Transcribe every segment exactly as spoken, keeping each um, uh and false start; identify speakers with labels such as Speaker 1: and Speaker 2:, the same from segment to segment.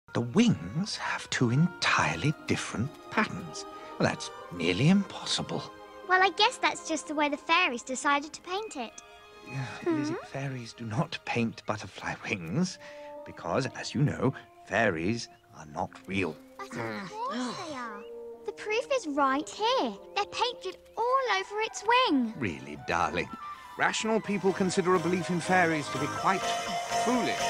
Speaker 1: The wings have two entirely different patterns. Well, that's nearly impossible.
Speaker 2: Well, I guess that's just the way the fairies decided to paint it.
Speaker 1: Yeah, Lizzie, fairies do not paint butterfly wings because, as you know, fairies are not real.
Speaker 2: But of course they are. The proof is right here. They're painted all over its wing.
Speaker 1: Really, darling. Rational people consider a belief in fairies to be quite foolish.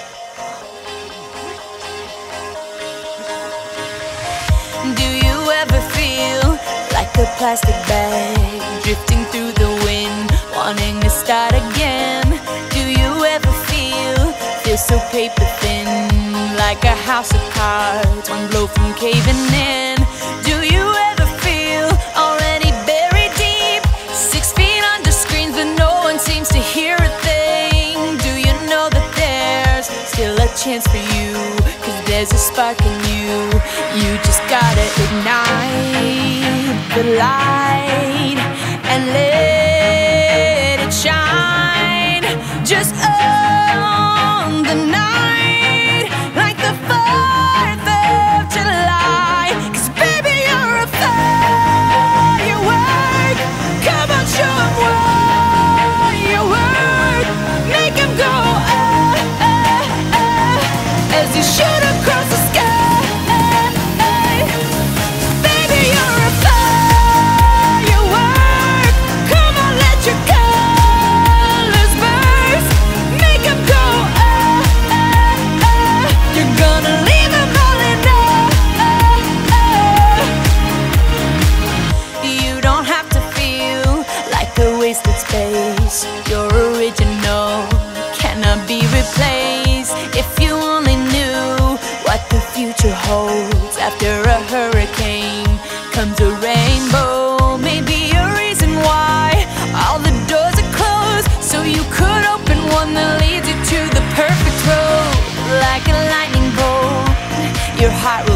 Speaker 3: Do you ever feel like a plastic bag drifting through the wind, wanting to start again? Do you ever feel, feel so paper thin, like a house of cards, one blow from caving in? Do you ever feel already buried deep, six feet under screens but no one seems to hear a thing? Do you know that there's still a chance for you, 'cause there's a spark in you? You just gotta ignite the light and let it shine. Just own the night like the fourth of July. 'Cause baby, you're a firework. Come on, show 'em what you work. Make 'em go ah, ah, ah, as you shoot across the sky. Space, your original cannot be replaced. If you only knew what the future holds, after a hurricane comes a rainbow. Maybe a reason why all the doors are closed, so you could open one that leads you to the perfect road. Like a lightning bolt, your heart